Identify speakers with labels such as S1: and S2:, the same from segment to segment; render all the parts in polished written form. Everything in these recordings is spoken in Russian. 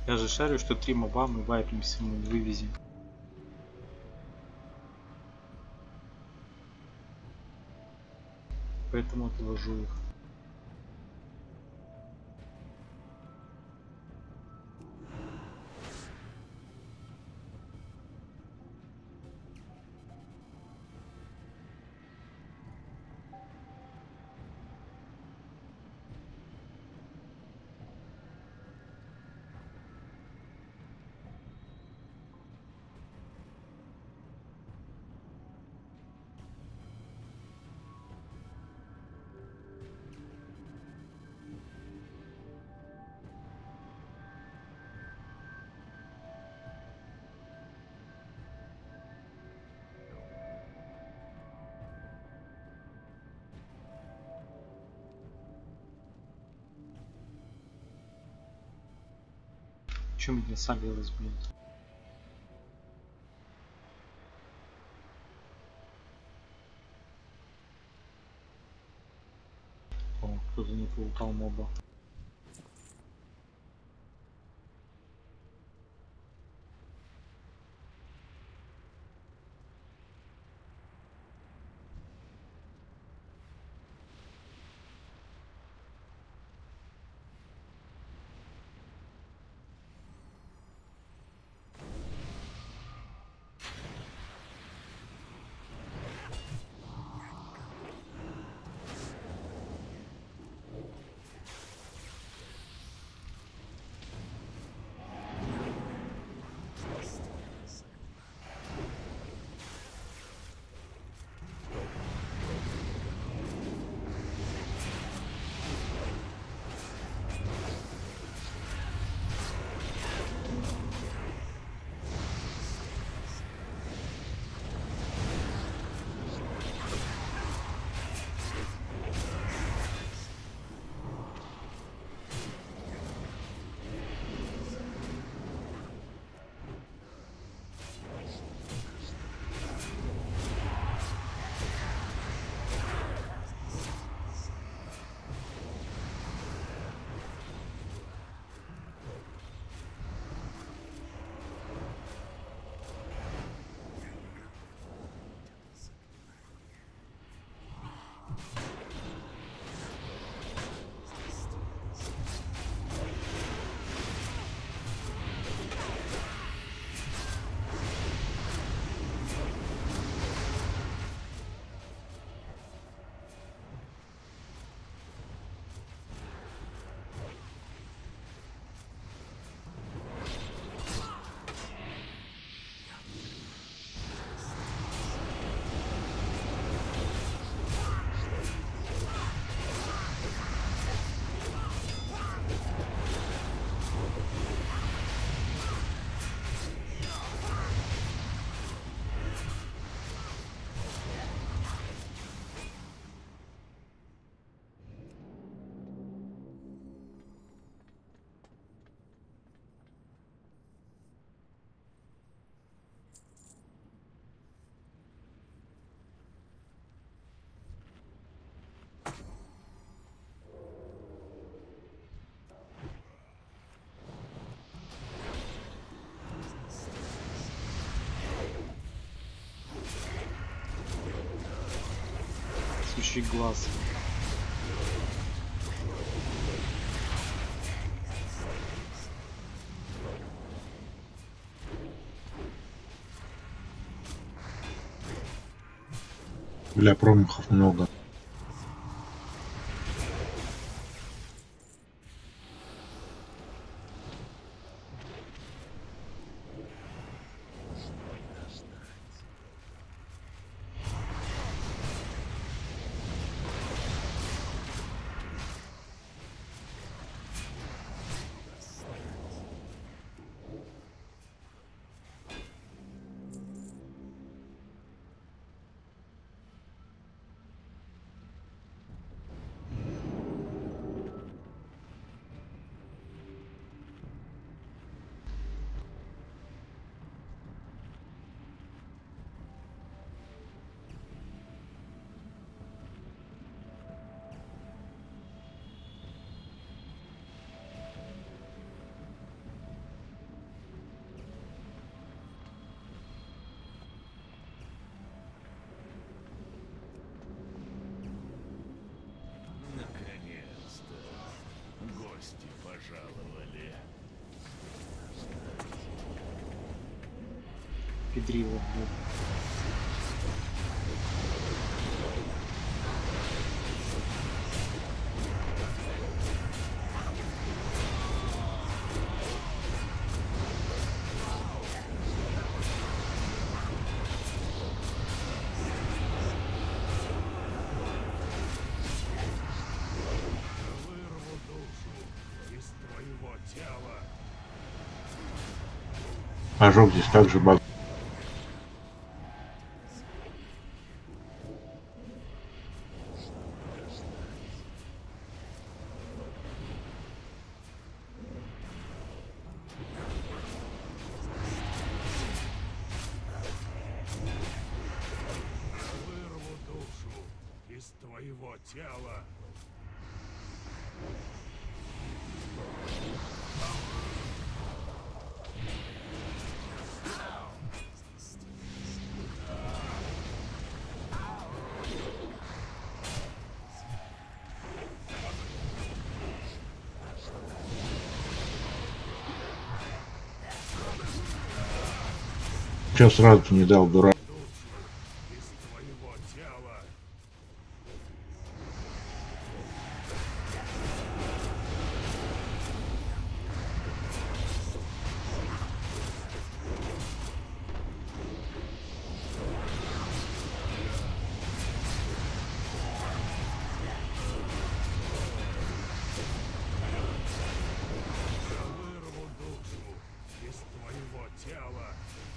S1: Я же шарю, что 3 моба мы вайпнемся, мы не вывезем. Поэтому отложу их. Чё меня сагрилось, блин? О, кто-то не полутал моба. Сущий глаз.
S2: Бля, промахов много.
S1: Педрила, блядь.
S3: Вырву душу из твоего тела.
S2: Ожог здесь также баг.
S3: Вырву душу из твоего тела.
S2: Че сразу не дал, дурак?
S3: Душу из твоего тела. Вырву душу из твоего тела.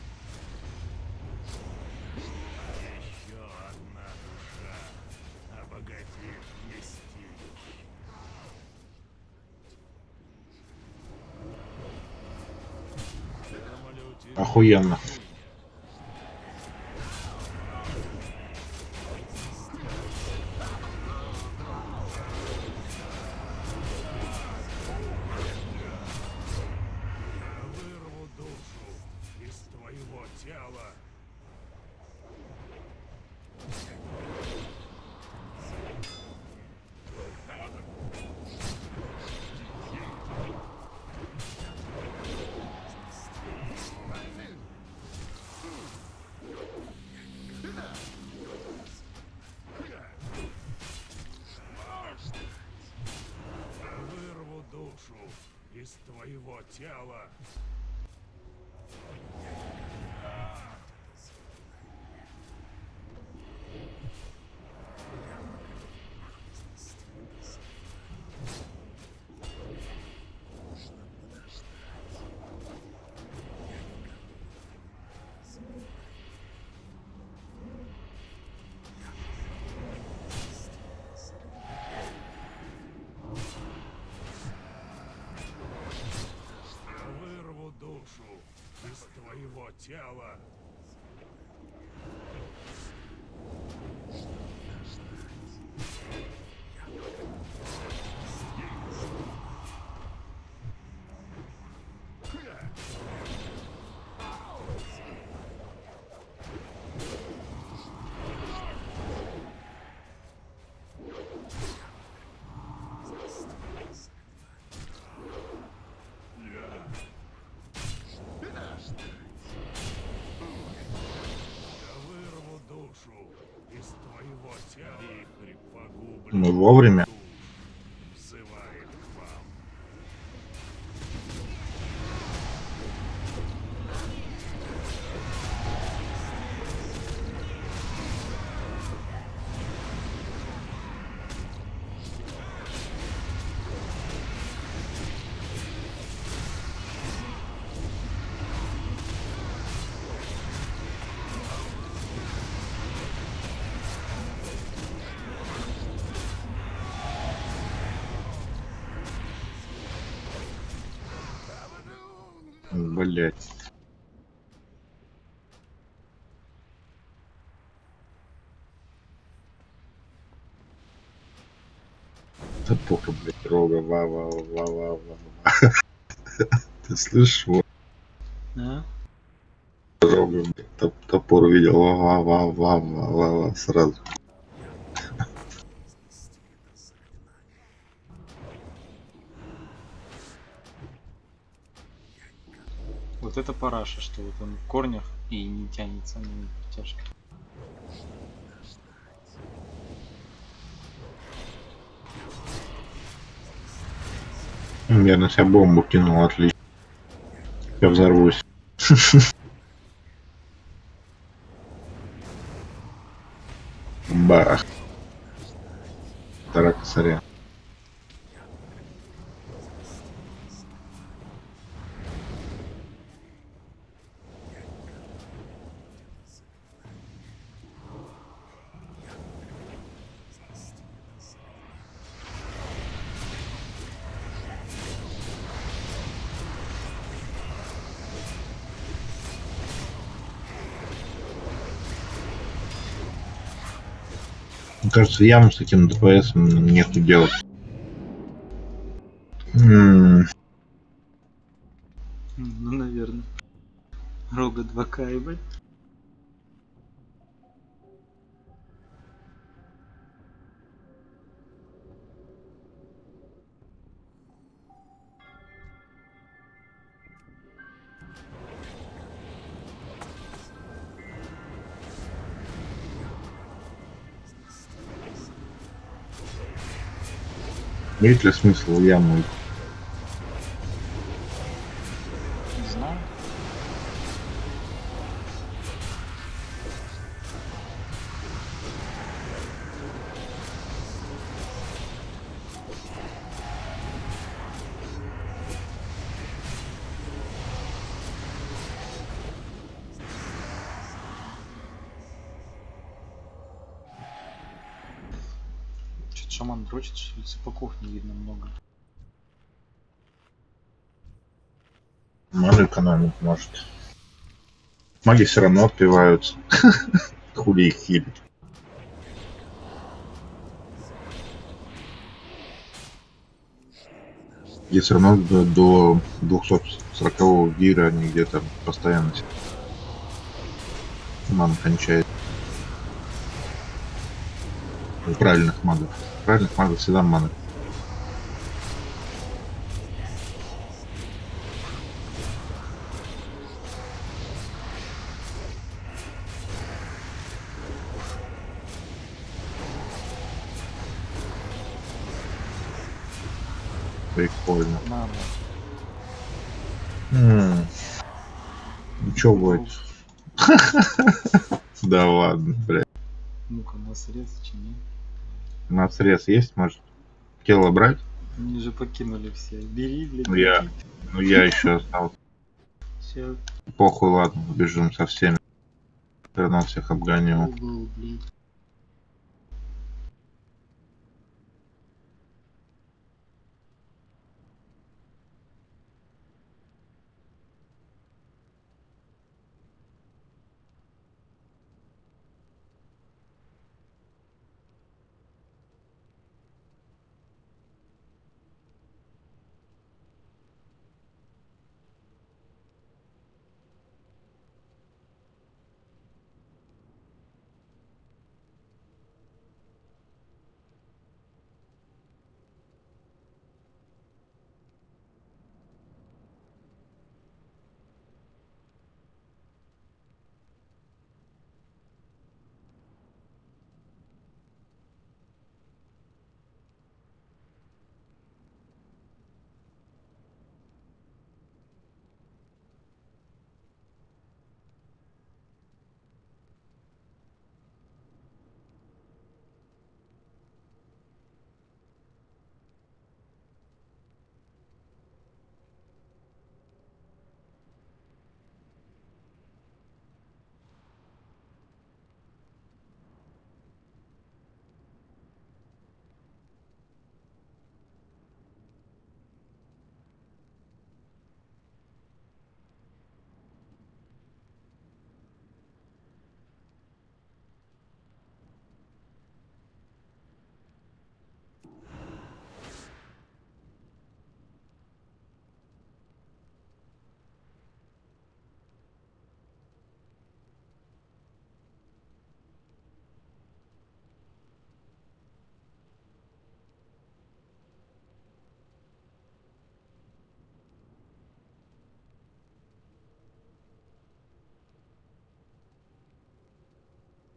S3: Еще одна душа обогатит вместилище. Самолете
S2: Охуенно.
S3: вырву душу из твоего тела. Вырву душу из твоего тела. Вырву душу из твоего тела. Вырву душу из твоего тела. Вихрь погублен.
S2: Мы вовремя.
S3: Взывает к вам.
S2: Блять. Да похуй, блядь, рога, ва-ва-ва-ва-ва. Ты слышишь, вот
S1: А?
S2: рога, блядь, топор видел, ва-ва-ва-ва-ва-ва, сразу.
S1: Вот Вот это параша, что вот он в корнях и не тянется на протяжке.
S2: Я на себя бомбу кинул, отлично. Я взорвусь. Бах. Вторая косаря. Мне кажется, яму с таким ДПС нехуй делать.
S1: Ну, наверное. Рога 2К, ебать.
S2: Есть ли смысл в яму?
S1: Не знаю. Что-то шаман дрочит, что ли? Цыпаков не видно много.
S2: Ману экономить может. Маги все равно отпиваются. Хули их хилить. И все равно до 240-го гира они где-то постоянно ман кончает. У правильных магов. У правильных магов всегда маны. Прикольно.
S1: Надо.
S2: Ну чё будет? Да ладно, блядь.
S1: Ну-ка, на срез, чи не?
S2: На срез есть, может? Тело брать?
S1: Они же покинули все. Бери, блядь.
S2: Ну я еще остался.
S1: Все.
S2: Похуй, ладно, убежим со всеми. Все равно всех обгоню.
S1: Блядь.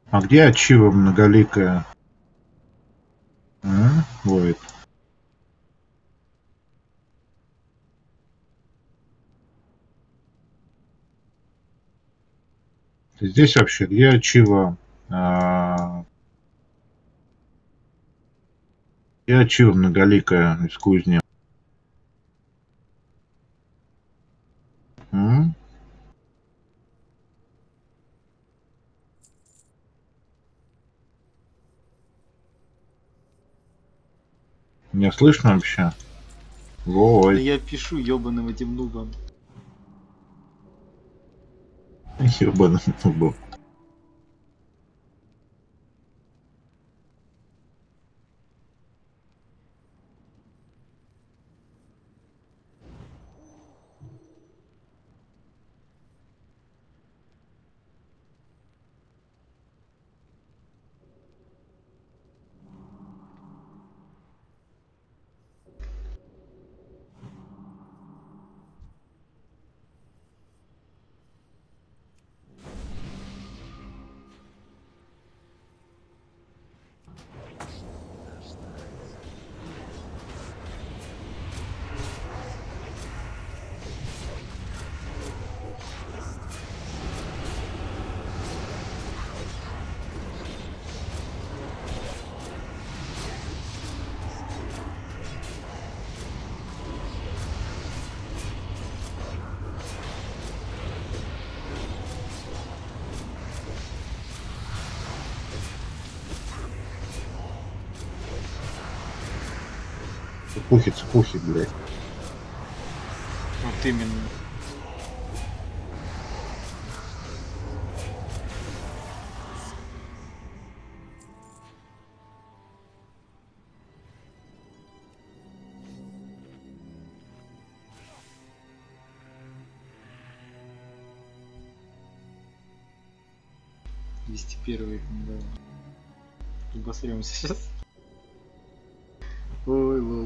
S2: А где Ачива многоликая? Вот. Здесь вообще где Ачива? Где Ачива многоликая из кузни? М? Меня слышно вообще?
S1: Да
S2: Ой,
S1: я пишу ёбаным этим нубом.
S2: ебаный был. Цепухи, блядь.
S1: Вот именно. Вести первый, да. Обосремся сейчас. Ой, лол.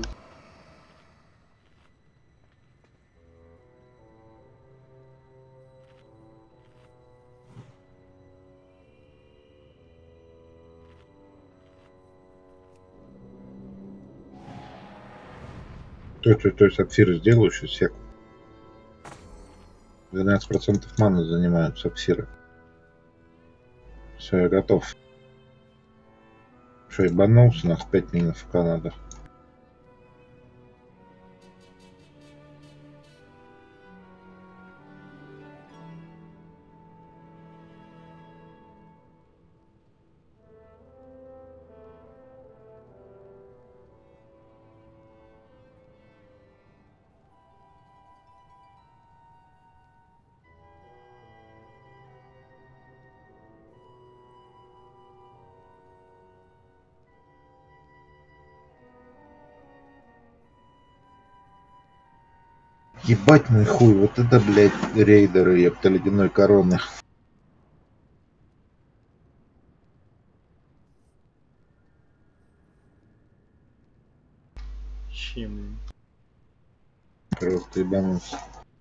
S2: Той сапфир сделаю сейчас сек. 12% маны занимают сапфиры. Все, я готов. Что, ебанулся? Нас 5 минут в Канаду. Ебать мой хуй, вот это, блядь, рейдеры, епта, ледяной короны.
S1: Чем?
S2: Просто ебанулся.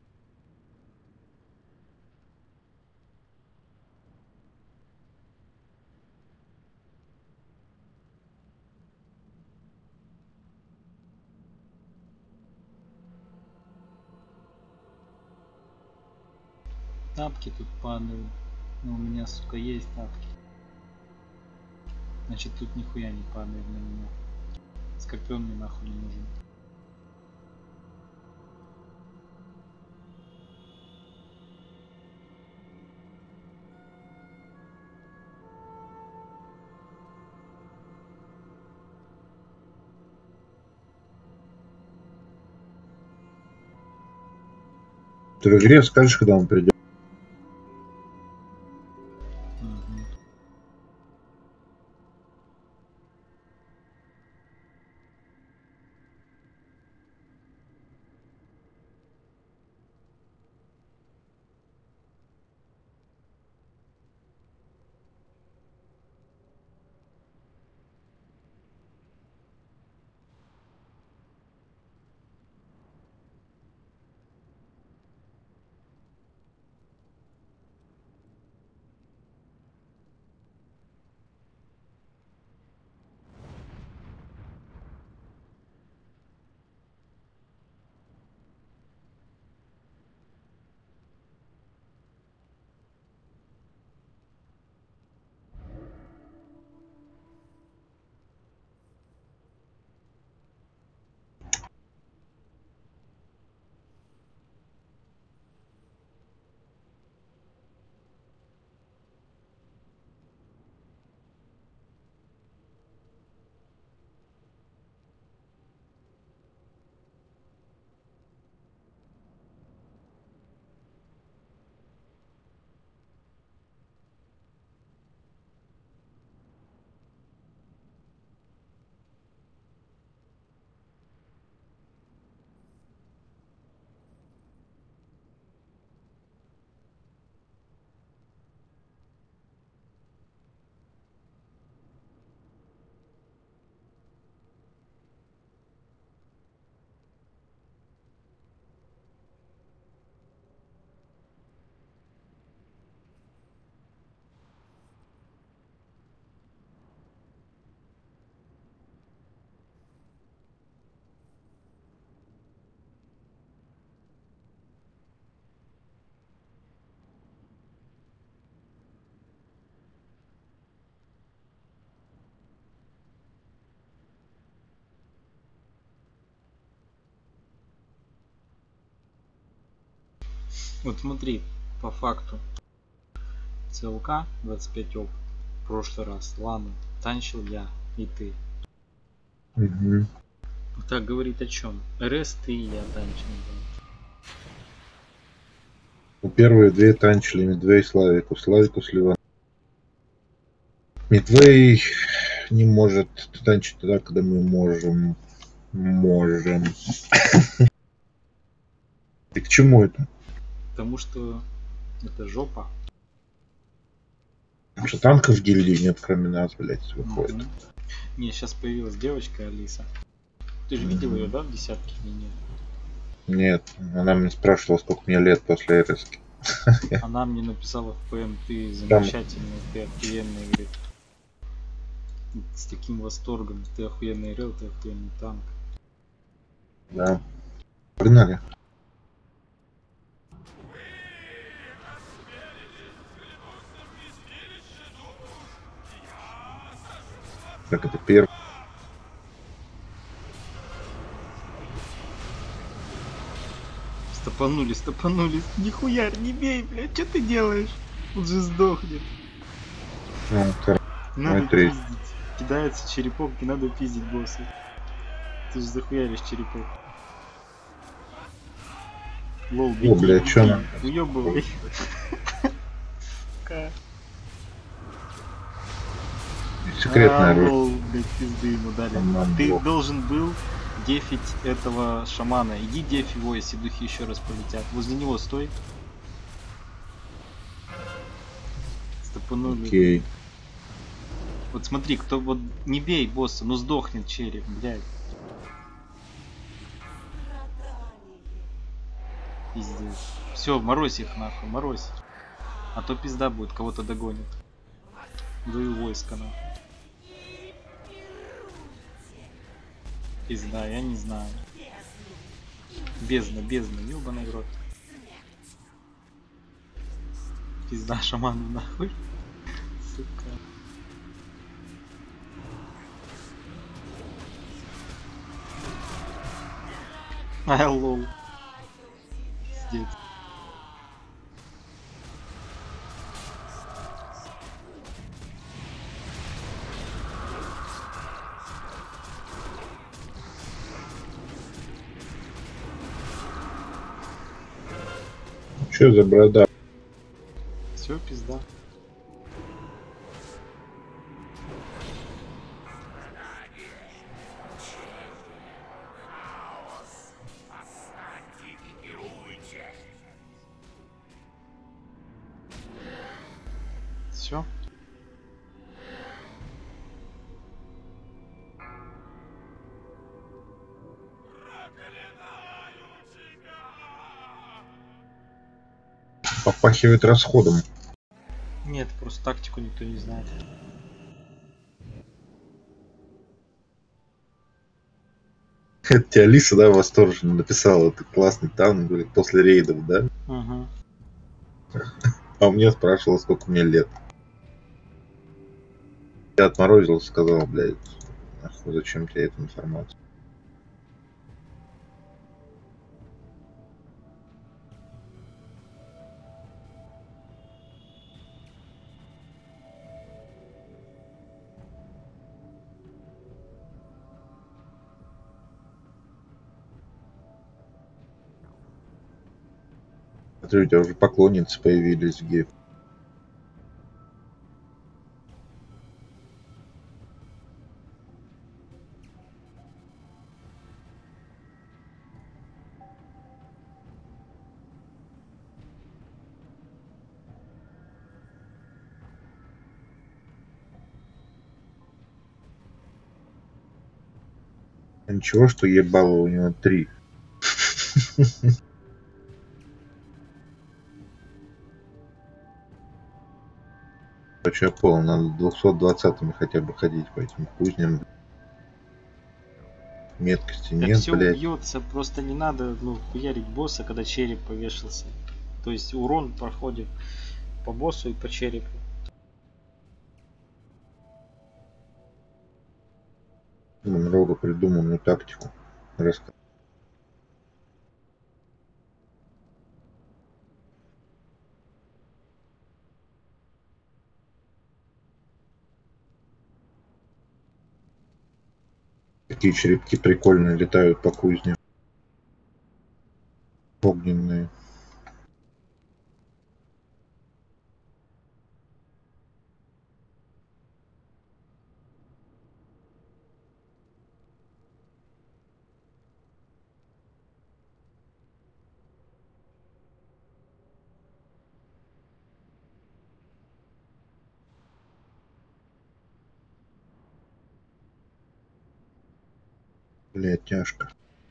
S1: Тапки тут падают. Но у меня, сука, есть тапки. Значит, тут нихуя не падает на меня. Скорпион мне нахуй не нужен.
S2: Ты в игре скажешь, когда он придет?
S1: Мгм. Вот смотри, по факту. ЦЛК 25 опыт. В прошлый раз. Ладно. Танчил я и ты.
S2: Угу.
S1: Так говорит о чем? РС ты и я танчил. Да.
S2: Ну, первые две танчили Медвей Славику. Славику сливан. Медвей не может танчить тогда, когда мы можем. Можем. Ты к чему это?
S1: Потому что это жопа.
S2: Потому что танков в гильдии нет, кроме нас, блядь, выходит.
S1: Мгм. Не, сейчас появилась девочка Алиса. Ты же видел ее, да, в десятке или нет?
S2: Нет, она меня спрашивала, сколько мне лет после РСки.
S1: Она мне написала в ПМ, ты
S2: Там-
S1: замечательный, ты охуенный, говорит. С таким восторгом, ты охуенный рел, ты охуенный танк.
S2: Да. Погнали. Так, это первый.
S1: Стопанули, стопанули. Нихуя, не бей, блядь, что ты делаешь? Он же сдохнет.
S2: Ну, второй.
S1: Надо
S2: третий.
S1: пиздить. Кидается черепок, и надо пиздить босса. Ты же захуяришь черепок. Лол, беги,
S2: блядь, чё она?
S1: уёбывай.
S2: Секретное оружие.
S1: Лол, блядь, пизды ему дали.
S2: Нам
S1: Ты
S2: плохо.
S1: должен был дефить этого шамана. Иди дефь его, если духи еще раз полетят. Возле него стой. Стопанули.
S2: Окей.
S1: Вот смотри, кто вот не бей босса, ну сдохнет череп, блядь. Пиздец. Все, морозь их нахуй, морозь. А то пизда будет, кого-то догонит. Даю войска нахуй. Пизда, я не знаю. Бездна, бездна, ёбаный в рот. Пизда шаману нахуй. Сука. Ай, лол. Пиздец.
S2: Что за борода?
S1: Все, пизда. Все.
S2: Попахивает расходом.
S1: Нет, просто тактику никто не знает.
S2: Это тебе Алиса, да, восторженно написала. Ты классный танк, говорит, после рейдов, да?
S1: Угу.
S2: А мне спрашивала, сколько мне лет. Я отморозился, сказал, блядь, нахуй, зачем тебе эта информация? Смотри, у тебя уже поклонницы появились в гейм. Ничего, что ебало у него 3. Короче, я понял, надо 220-ми хотя бы ходить по этим кузням. Меткости
S1: Так
S2: нет,
S1: все
S2: блядь.
S1: убьется, просто не надо, ну, хуярить босса, когда череп повешался. То есть урон проходит по боссу и по черепу.
S2: Много придумал мне тактику. Такие черепки прикольные летают по кузне. Огненные. Блядь, тяжко.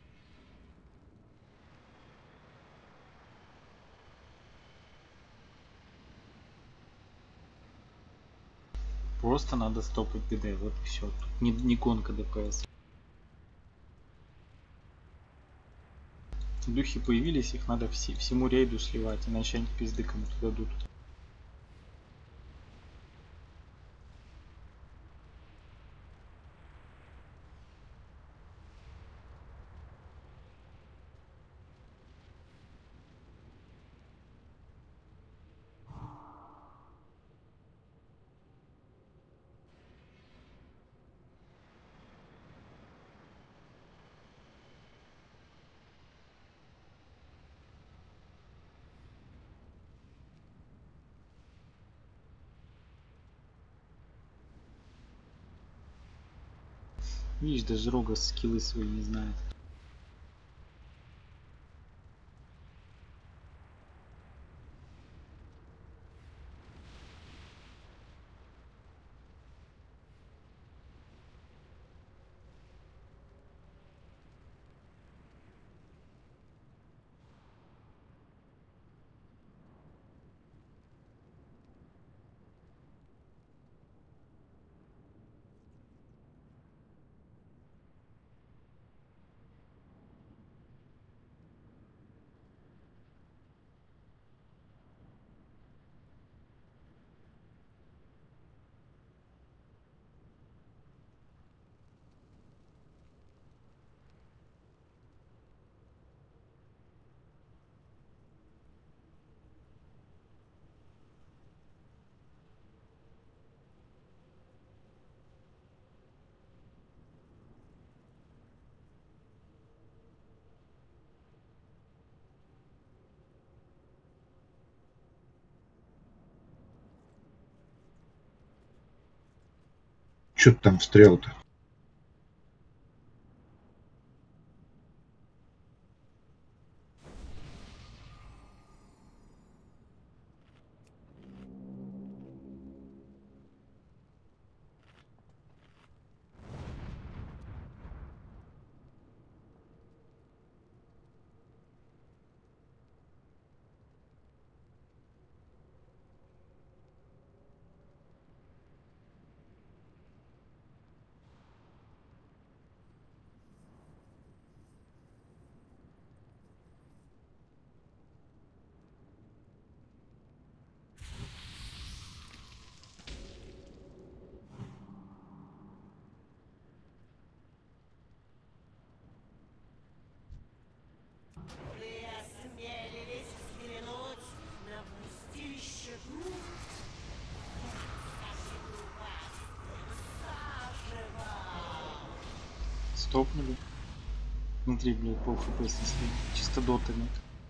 S1: Просто надо стопать ДД, вот и все. Тут не гонка ДПС. Духи появились, их надо всему рейду сливать, иначе они пизды кому-то дадут. Видишь, даже Рога скиллы свои не знает.
S2: Чё ты там встрял-то?
S1: Стопнули. Смотри, блядь, пол хп снесли. Чисто дотами.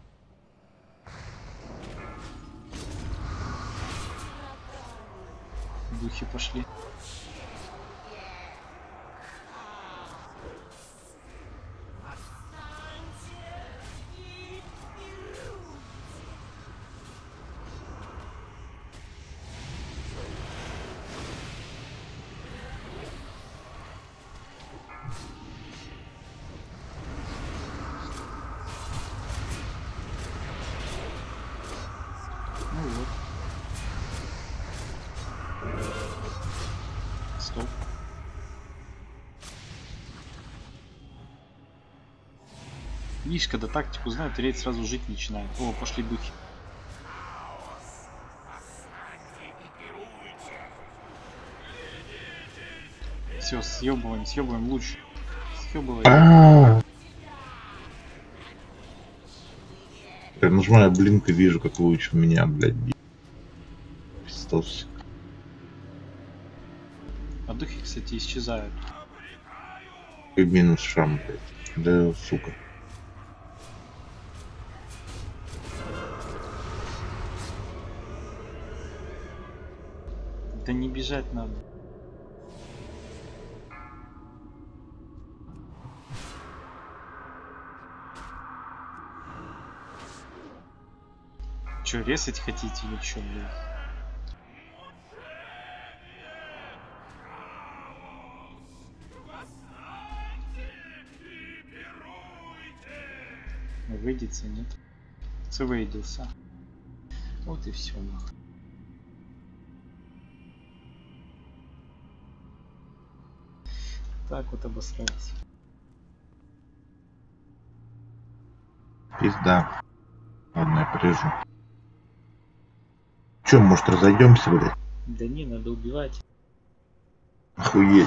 S1: Духи пошли. Ну вот. Стоп. Видишь, когда тактику знают, рейд сразу жить начинает. О, пошли духи. Все, съебываем лучше. Съебываем.
S2: Я нажимаю блинк и вижу, как луч меня, блядь, бьет. Пиздос.
S1: А духи, кстати, исчезают.
S2: И минус шам, блядь. Да, сука.
S1: Да не бежать надо. Чё, резать хотите или чё, блядь? Выйдется, нет? Це выйдется. Вот и все, нахуй. Так вот обосрались.
S2: Пизда. Ладно, я порежу. Чё, может, разойдемся, блядь?
S1: Да не, надо убивать.
S2: Охуеть.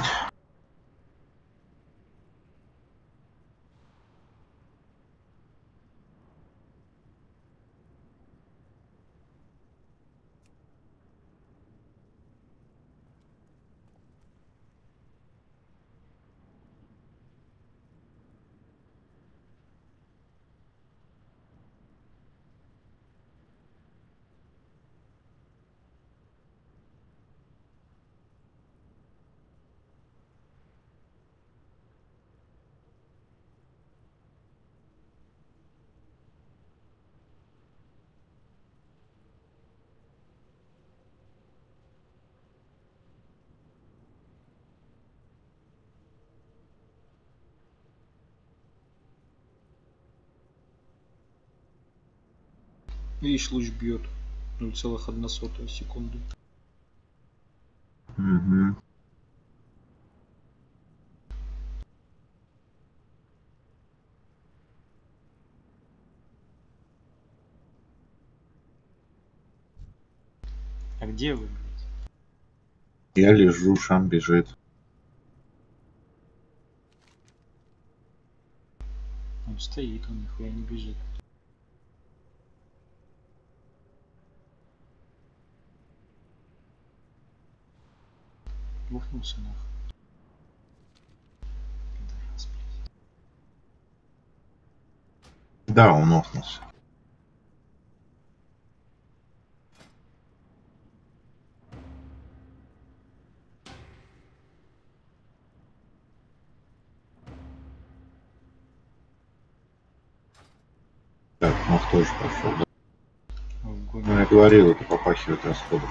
S1: Видишь, луч бьет 0,1 секунды.
S2: Угу.
S1: А где вы, блядь?
S2: Я лежу, шам бежит.
S1: Он стоит, он нихуя не бежит. Лухнулся нахуй. Пидорас, блядь.
S2: Да, он охнулся. Так, мох тоже пошел. Да?
S1: Огонь.
S2: Ну, я говорил, это попахивает расходом.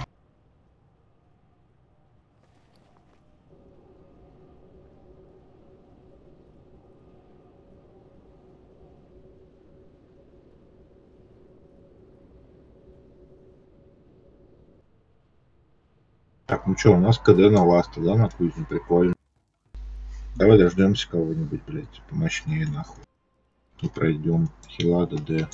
S2: Так, ну что, у нас КД на ласта, да, на кузне, прикольно. Давай дождемся кого-нибудь, блядь, помощнее нахуй. И пройдем. Хила, ДД.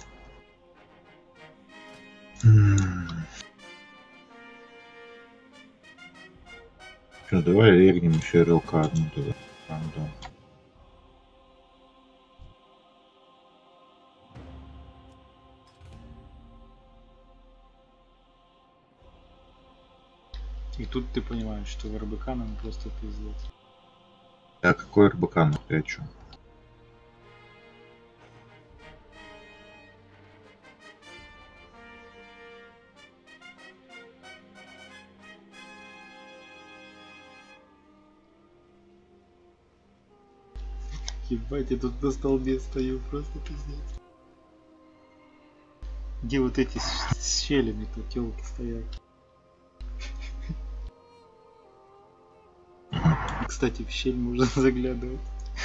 S2: Что, давай регнем еще РЛК одну туда. Рандом.
S1: И тут ты понимаешь, что в РБК нам просто пиздец.
S2: Да, какой РБК, нахуй, я чё?
S1: Ебать, я тут на столбе стою, просто пиздец. Где вот эти с щелями тут телки стоят? И, кстати, в щель можно заглядывать.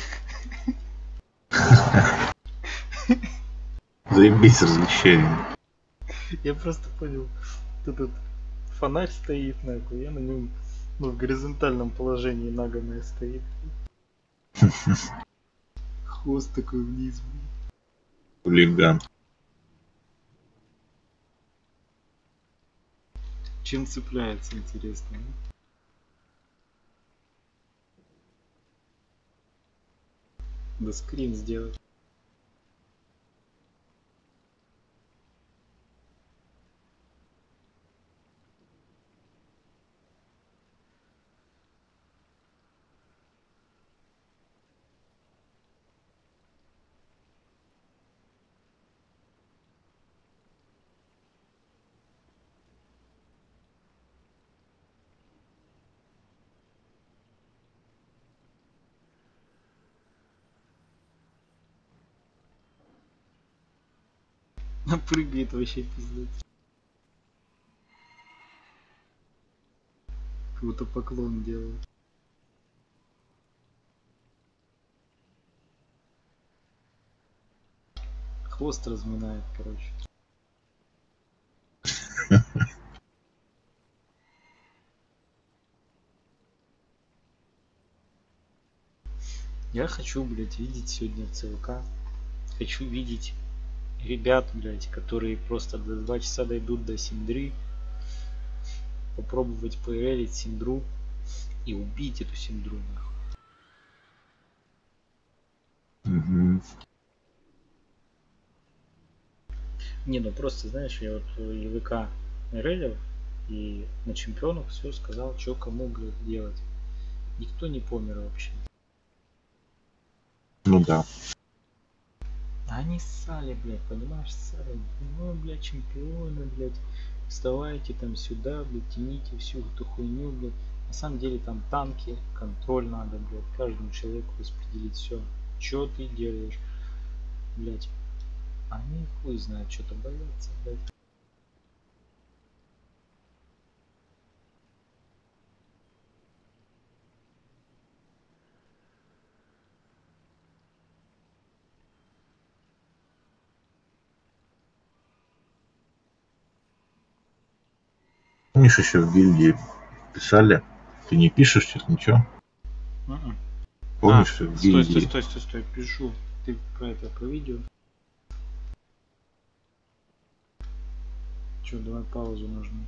S2: Заебись развлечение.
S1: Я просто понял, тут этот фонарь стоит, нахуй, я на нем, ну, в горизонтальном положении нагоная стоит. Хвост такой вниз, блин.
S2: Хулиган.
S1: Чем цепляется, интересно, а? Да скрин сделать. Прыгает вообще пиздец. Как будто поклон делает. Хвост разминает, короче. Я хочу, блядь, видеть сегодня в ЦВК. Хочу видеть ребят, блядь, которые просто до 2 часа дойдут до Синдры. Попробовать поэрить Синдру и убить эту Синдру, нахуй.
S2: Мгм.
S1: Не, ну просто, знаешь, я вот ЕВК релил и на чемпионах все сказал, что кому, блядь, делать. Никто не помер вообще.
S2: Ну да.
S1: А они ссали, блядь, понимаешь, ссали. Ну, блядь, чемпионы, блядь. Вставайте там сюда, блядь, тяните всю эту хуйню, блядь. На самом деле там танки, контроль надо, блядь, каждому человеку распределить все. Что ты делаешь, блядь. Они хуй знают, что-то боятся, блядь.
S2: Помнишь, еще в гильдии писали? Ты не пишешь сейчас ничего?
S1: Мгм.
S2: Помнишь, что в
S1: Стой,
S2: гильдии?
S1: стой, пишу. Ты про это, про видео. Че, давай паузу нажму.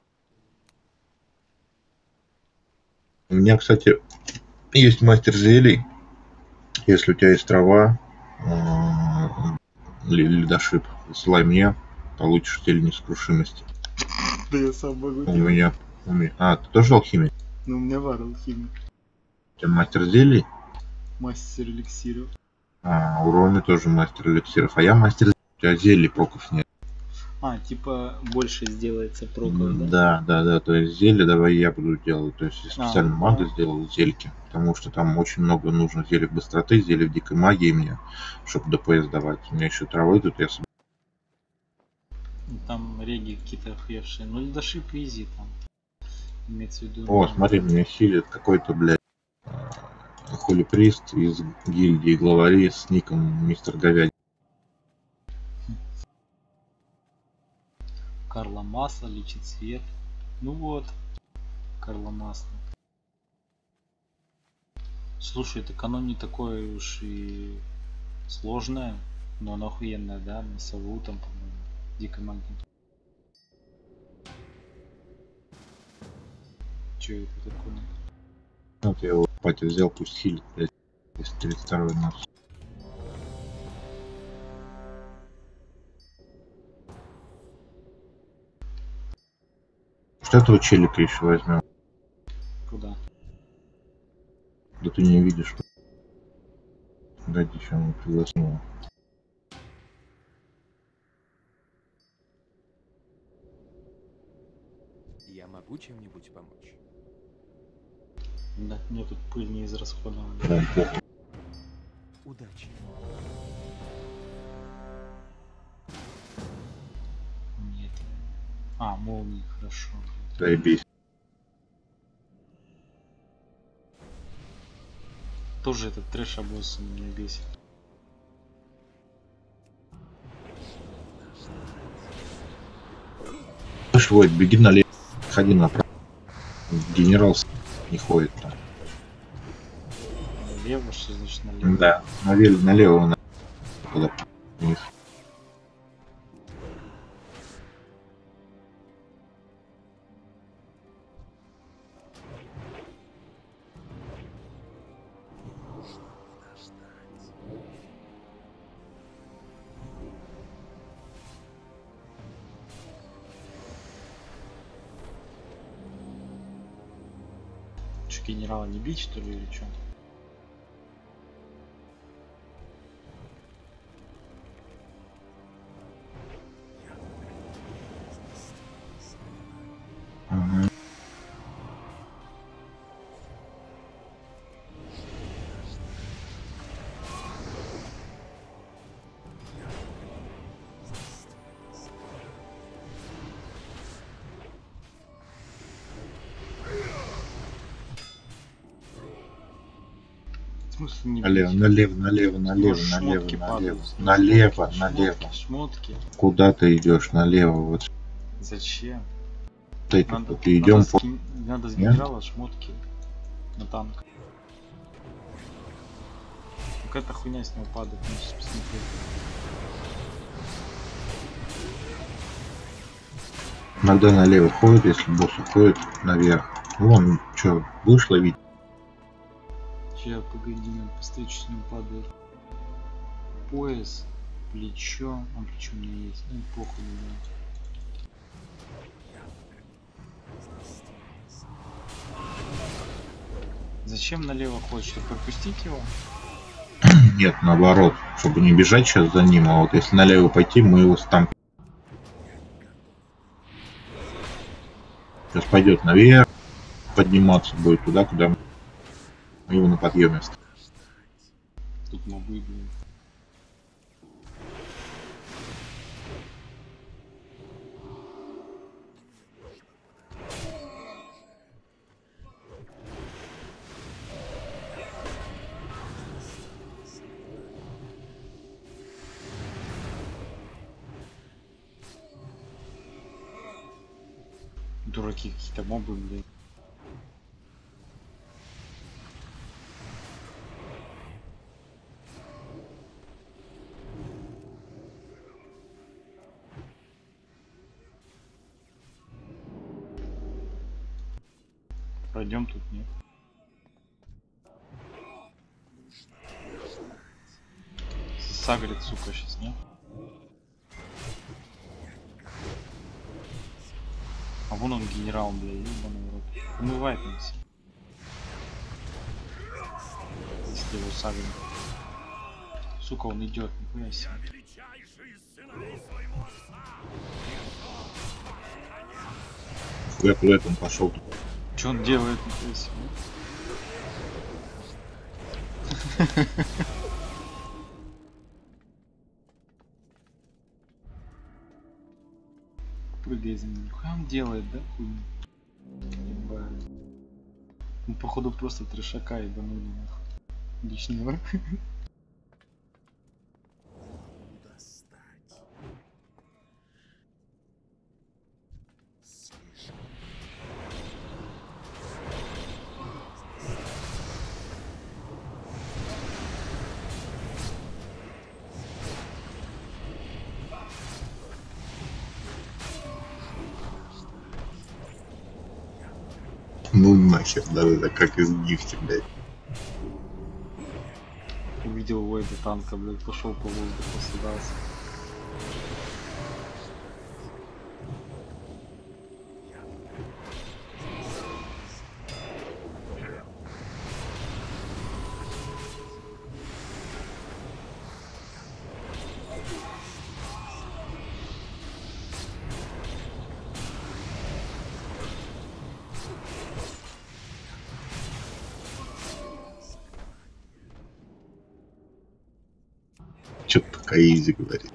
S2: У меня, кстати, есть мастер зелий. Если у тебя есть трава, лидошип, ссылай мне, получишь зелень несокрушимости.
S1: Да я сам могу
S2: У меня... А, ты тоже алхимик?
S1: Ну, у меня вар алхимик.
S2: У тебя мастер зелий?
S1: Мастер эликсиров.
S2: А, у Ромы тоже мастер эликсиров. А я мастер... У тебя зелий проков нет.
S1: А, типа больше сделается проков, да?
S2: Да. То есть зелье давай я буду делать. То есть я специально
S1: да.
S2: мага сделал зельки. Потому что там очень много нужно зельев быстроты, зельев дикой магии мне, чтобы ДПС давать. У меня еще травы тут я собираю.
S1: Там реги какие-то охуевшие. Ну, лидошип изи там. Имеется в виду.
S2: О, смотри, меня хилит какой-то, блядь, холиприст из гильдии главари с ником Мистер Говядин.
S1: Карла Масла лечит свет. Ну вот. Карла Масла. Слушай, это оно не такое уж и сложное, но оно охуенное, да? На сову там, по-моему. Дикой магии. Че это такое?
S2: Вот я его пати взял, пусть хилит, блядь, из 32-й нас. Что этого челика еще возьмем?
S1: Куда?
S2: Да ты не видишь. Дайте еще ему пригласну.
S4: Я могу чем-нибудь помочь?
S1: Да, мне тут пыль не израсходована.
S2: Прям похуй.
S4: Удачи.
S1: Нет. А, молнии, хорошо.
S2: Заебись.
S1: Тоже этот трэш обоссанный меня бесит.
S2: Слышь, Войт, беги налево, ходи направо. Генерал не ходит там.
S1: Налево, что значит налево?
S2: Да, налево, туда вниз.
S1: Че, генерала не бить, что ли, или что?
S2: Угу.
S1: смысле не
S2: Налево,
S1: бить?
S2: налево, налево, налево,
S1: Может,
S2: налево,
S1: шмотки
S2: налево.
S1: падают.
S2: Налево,
S1: Шмотки,
S2: налево.
S1: шмотки.
S2: Куда ты идешь? Налево. Вот
S1: Зачем?
S2: с этих
S1: Надо,
S2: вот идем по...
S1: надо с
S2: Нет?
S1: генерала шмотки на танк. Какая-то хуйня с него падает, надо сейчас посмотреть.
S2: Иногда налево ходит, если босс уходит наверх. Вон, что, будешь ловить?
S1: Сейчас, погоди, надо посмотреть, что с него падает. Пояс, плечо. А плечо у меня есть. Ну, похуй, да. Зачем налево хочешь? Чтобы пропустить его?
S2: Нет, наоборот. Чтобы не бежать сейчас за ним, а вот если налево пойти, мы его там... Сейчас пойдет наверх, подниматься будет туда, куда мы его на подъеме оставим.
S1: Тут мобы, блин. Дураки какие-то мобы, блин. Пройдем тут, нет? Сагрит, сука, сейчас, нет? А вон он генерал, бля, ебаный в рот. Умывает на все. Если его сагрит. Сука, он идет, нихуя себе.
S3: Величайший из сыновей своего отца.
S2: Куда это он пошел?
S1: Что он делает, нихуя себе? Прыгай за ним. Нихуя он делает, да, хуйню? Ебать. Ну, походу, просто трешака ебанули, нахуй. Лишнего.
S3: Достать. Слишком.
S2: Ну нахер, да, это как из гифти, блядь.
S1: Увидел Войда танка, блядь, пошел по воздуху, сдался.
S2: Что-то такая изи говорит.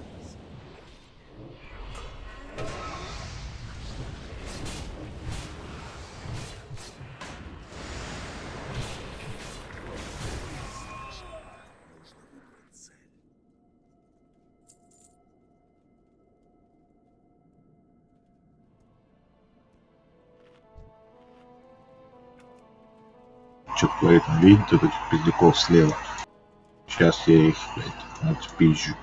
S2: Что-то говорит, он видит вот этих пиздюков слева. Сейчас я их, блядь, отпизжу.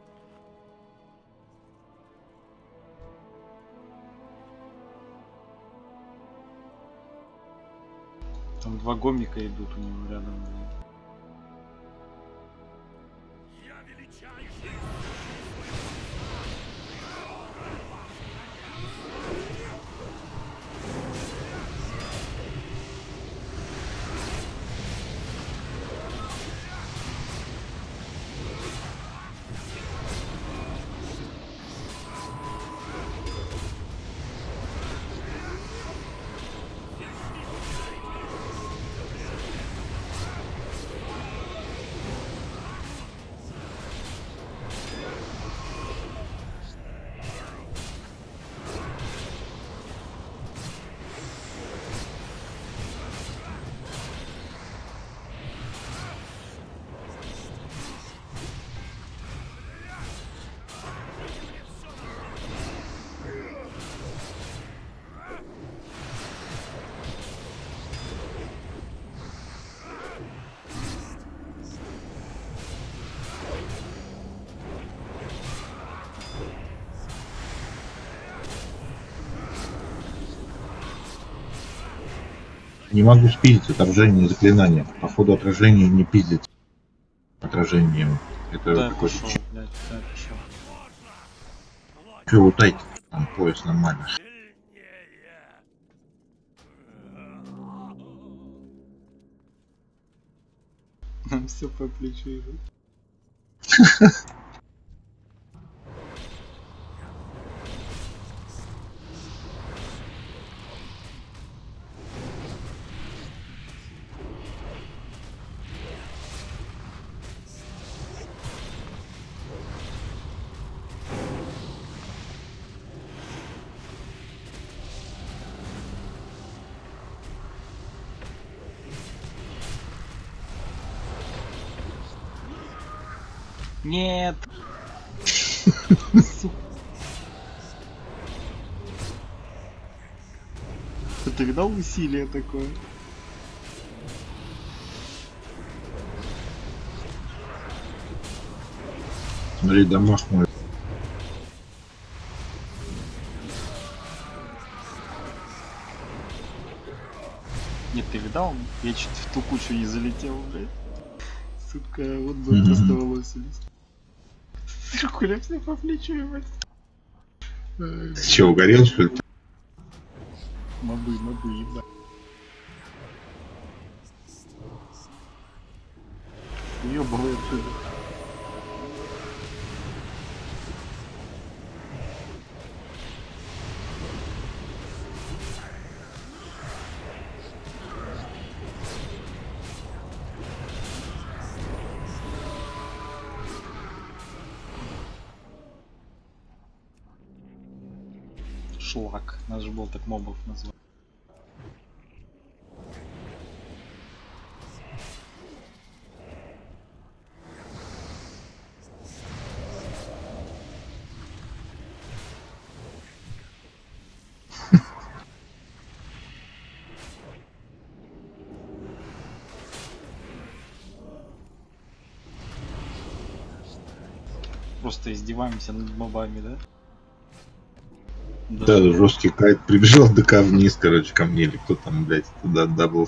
S1: Там два гомика идут у него рядом, блядь.
S3: Я величайший.
S2: Не могу спиздить отражение заклинания. Походу отражение не пиздит отражением. Это
S1: Да,
S2: какой-то
S1: пошел, блядь, да, пошел.
S2: Че, утайте, там пояс нормально.
S1: Нам все по плечу идут. Нет! Сука. Ты видал усилие такое?
S2: Смотри, дамаг мой.
S1: Нет, ты видал? Я чуть в ту кучу не залетел, блядь. Сука, вот бы просто волосились. Хуля все по плечу, ебать.
S2: Ты че, угорел, что ли?
S1: Мобы, ебать. Ёбаный отсюда. Шлак. Наш был так мобов назвал. Просто издеваемся над мобами, да?
S2: Да, жесткий кайт прибежал ДК вниз, короче, ко мне, или кто там, блядь, туда дабл.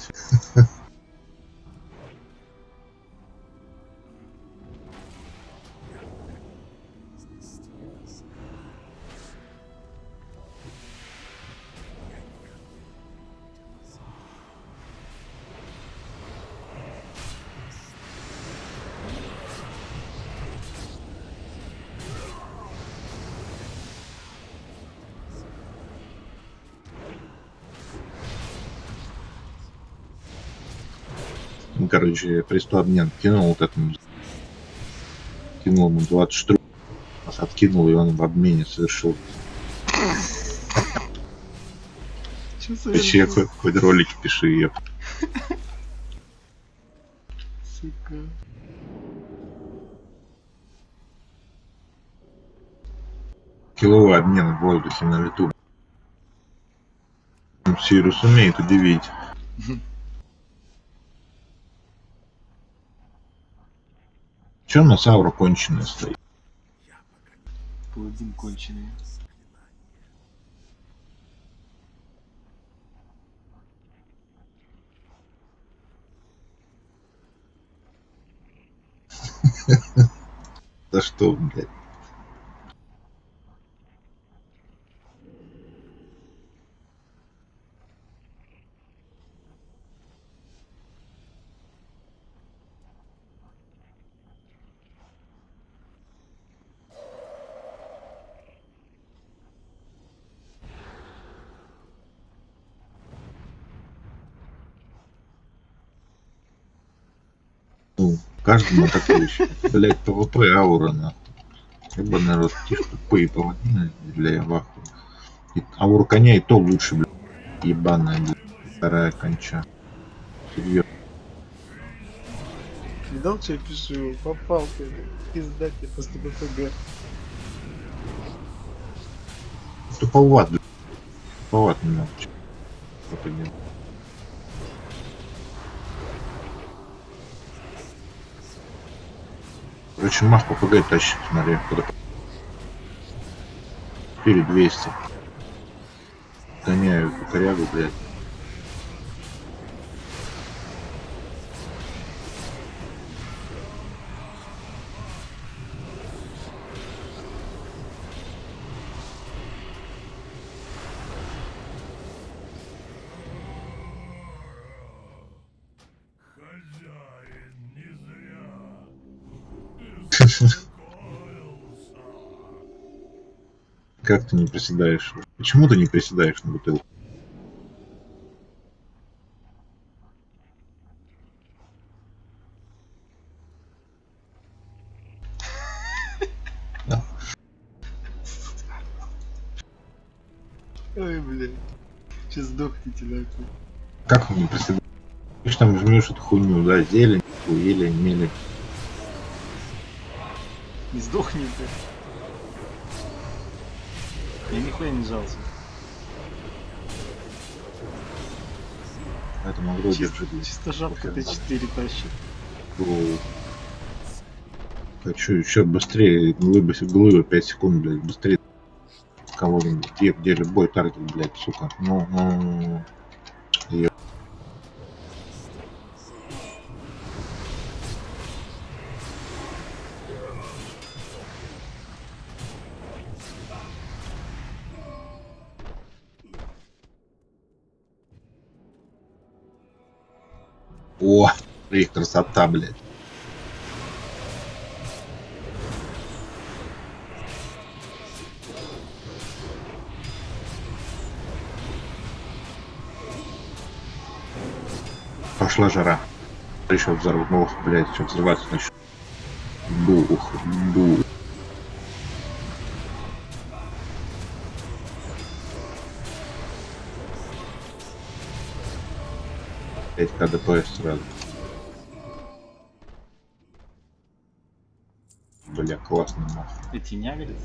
S2: Ну, короче, престол обмен кинул вот этому. Кинул ему 20 штук. Откинул, и он в обмене совершил. Вообще, хоть ролики пиши, еп.
S1: Сука.
S2: Киловый обмен в воздухе на лету. Сирус умеет удивить. Че у нас аура конченая стоит?
S1: Паладин конченый.
S2: Да что, блядь? Ну, каждому атакующему. Блять, ПВП аура, нахуй. Либо народ такие тупые паладины для яваху. Аура коня и то лучше, блядь. Ебаная, блядь. Вторая конча. Серьезно.
S1: Видал, что я пишу? Попал ты. Пизда тебе после БПГ.
S2: Туповат, блядь. Туповат немного. Что-то делать. Короче, мах ППГ тащит, смотри, куда. Перед 200. Гоняю эту корягу, блядь. Как ты не приседаешь? Почему ты не приседаешь на бутылку? Да.
S1: Ой, блядь. Сейчас сдохните, нахуй.
S2: Как он не приседаешь? Ты ж там жмешь эту хуйню, да, зелень, елень, мелень.
S1: Не сдохни, блядь. Я нихуя не жался.
S2: Поэтому агро держи, блядь.
S1: Чисто жалко Т4 тащит.
S2: О. Хочу еще быстрее, глыбы 5 секунд, блядь, быстрее кого-нибудь, где любой таргет, блядь, сука. Ну. Ё- О, и красота, блядь. Пошла жара. Еще взорвал, блядь, что взрываться начнет. Бух, бух. 5 КДП сразу. Бля, классно, нахуй.
S1: Эти нягрец.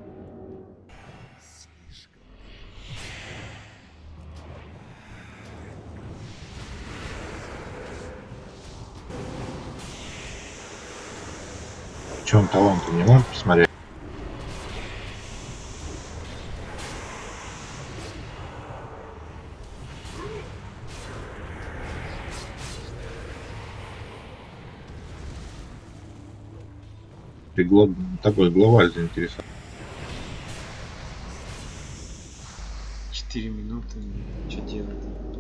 S2: Че он талант не может посмотреть? Ты тобой главарь заинтересовал.
S1: 4 минуты. Что делать?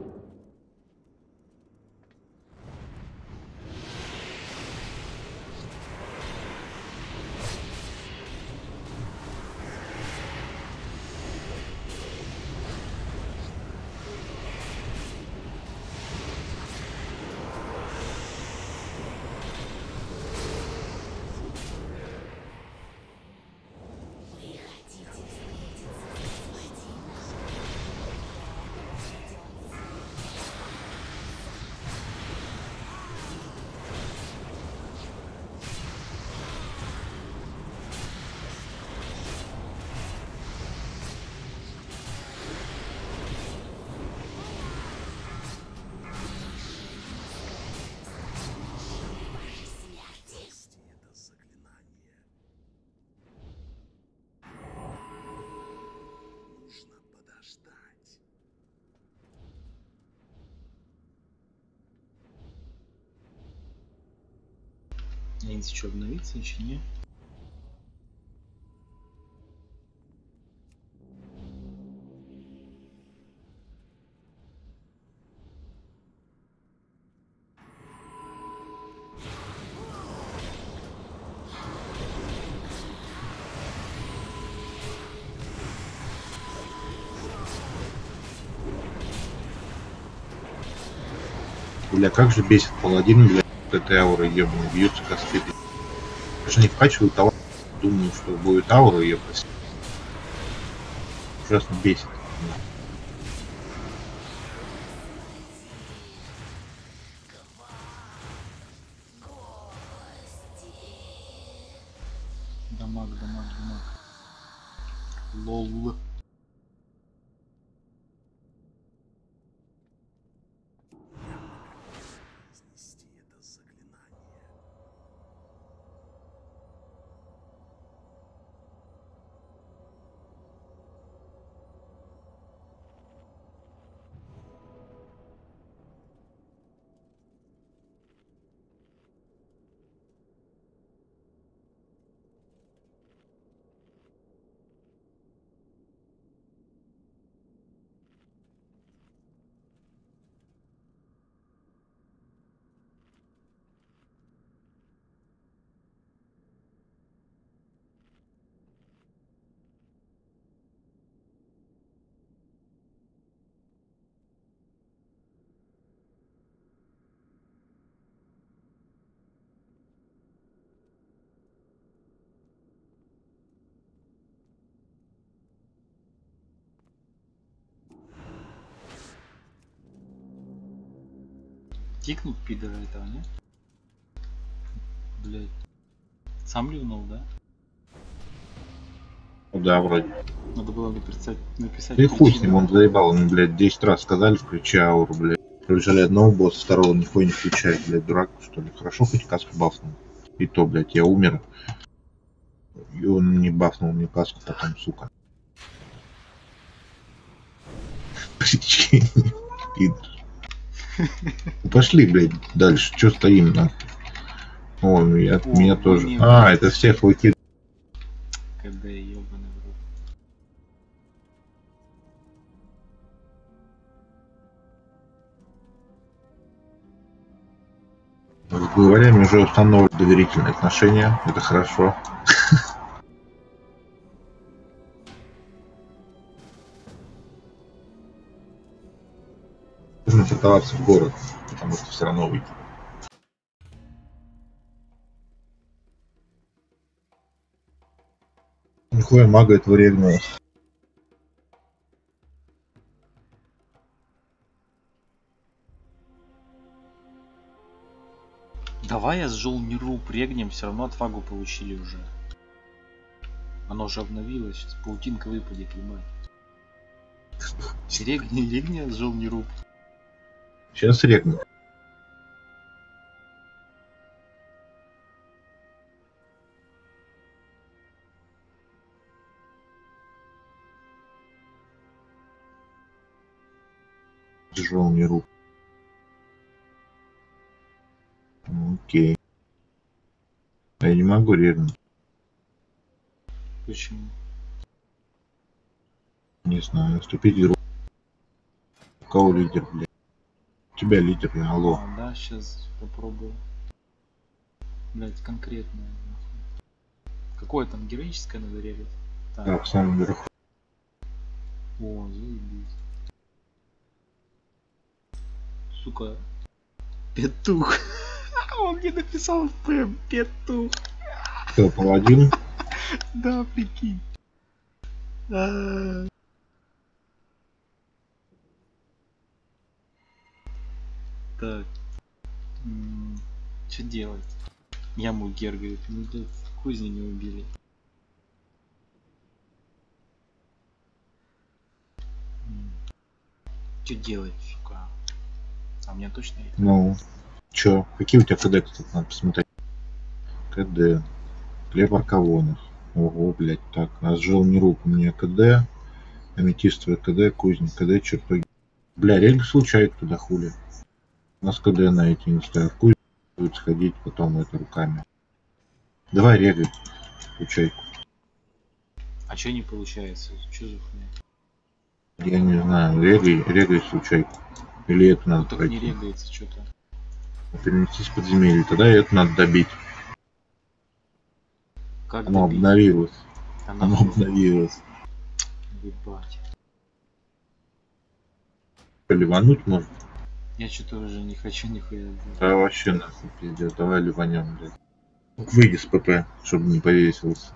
S1: Я не знаю, что обновиться еще не.
S2: Бля, как же бесит паладин, бля, этой ауры ебаный, бьются как спиды. Даже не вкачиваю талант, думаю, что будет аура ебать. Ужасно бесит.
S1: Дамаг. Лол. Кикнут пидора этого, не? Блять. Сам ливнул, да?
S2: Ну да, вроде.
S1: Надо было написать
S2: Да и хуй с
S1: причину.
S2: ним, он заебал, ему, блядь, 10 раз сказали, включи ауру, блядь. Пробежали одного босса, второго нихуя не включает, блядь, дурак, что ли. Хорошо, хоть каску бафнул. И то, блядь, я умер. И он не бафнул мне каску потом, сука. Причина. Пидор. Ну, пошли, блядь, дальше. Чё стоим, нахуй? О, меня тоже.
S1: не,
S2: А,
S1: блядь.
S2: это всех выкидывают.
S1: КД, ебаный в рот.
S2: С главарями уже установлены доверительные отношения. Это хорошо. Нужно стартоваться в город, потому что все равно выйти. Нихуя мага этого регнула.
S1: Давай я сжел Неру прегнем, все равно отвагу получили уже. Оно же обновилось, сейчас паутинка выпадет, ебать. Регни, я сжел Неру.
S2: Сейчас регну. Тяжел мне руку. Окей. Я не могу регнуть.
S1: Почему?
S2: Не знаю. Вступить в руку. У кого лидер, блядь? У тебя лидер, я алло.
S1: А, да, сейчас попробую. Блять, конкретное. Нахуй. Какое там героическое надо регать? Так.
S2: Так, в самом верху.
S1: О, заебись. Сука. Петух. Он мне написал в ПМ. Петух.
S2: Кто, паладин?
S1: Да, прикинь. А. Так. Что делать? Яму гергают. Ну, блядь, кузни не убили. Что делать, сука? А у меня точно это?
S2: Ну, чё? Какие у тебя КД, кстати, надо посмотреть. КД. Хлеб аркавонов. Ого, блядь, так. А сжал не руку. У меня КД. Аметистовый КД, кузник КД, чертоги. Бля, рельс случает туда хули. У нас КД на эти не ставят. Кузник будет сходить потом это руками. Давай регай. Включай.
S1: А что не получается? Что за хуйня?
S2: Я не знаю. Регай случайку. Или это
S1: Ну
S2: надо
S1: так не
S2: пройти.
S1: регается что-то.
S2: Перенестись в подземелье. Тогда это надо добить.
S1: Как
S2: Оно
S1: добить?
S2: обновилось.
S1: Оно
S2: Оно обновилось.
S1: Ебать.
S2: Ливануть может?
S1: Я что-то уже не хочу нихуя делать.
S2: Да вообще нахуй пиздец. Давай ливанем, блядь. Выйди с ПП, чтобы не повесился.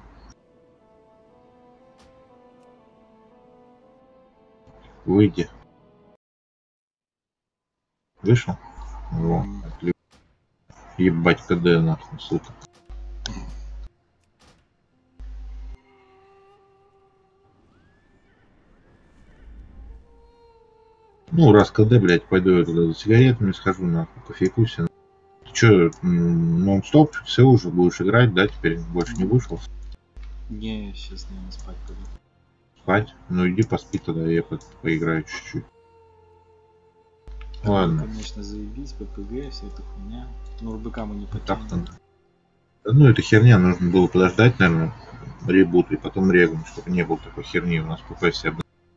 S2: Выйди. Вышел? Во, отлично. Ебать КД нахуй, сука. Ну, раз КД, блядь, пойду я туда за сигаретами схожу, нахуй, кофейку себе. Ты чё, нон-стоп, все уже будешь играть, да, теперь больше не вышел?
S1: Не, сейчас, наверное, спать пойду.
S2: Спать? Ну иди поспи тогда, я поиграю чуть-чуть.
S1: Ну,
S2: Ладно.
S1: конечно, заебись, ППГ, вся эта хуйня. Но РБК мы не
S2: Так
S1: потянем.
S2: надо. Да ну, эта херня нужно было подождать, наверное, ребут и потом регнуть, чтобы не было такой херни у нас ПП себе.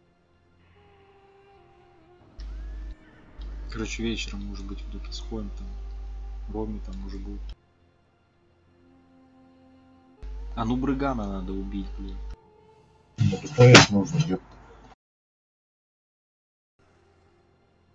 S1: Короче, вечером, может быть, в дуке сходим там. Роме там уже будет. А ну Брыгана надо убить, блин.
S2: ПП нужно, ёпта.